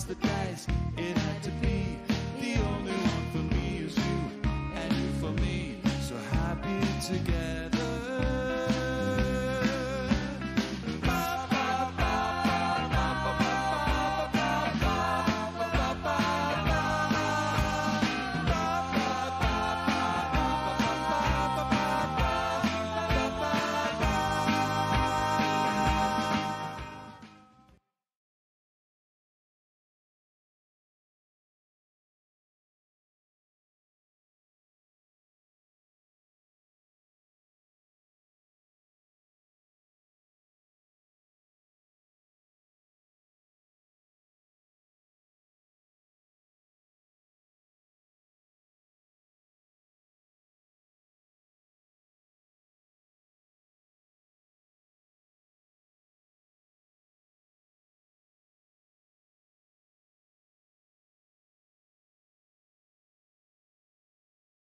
the dice. It had to be. The only one for me is you, and you for me. So happy together.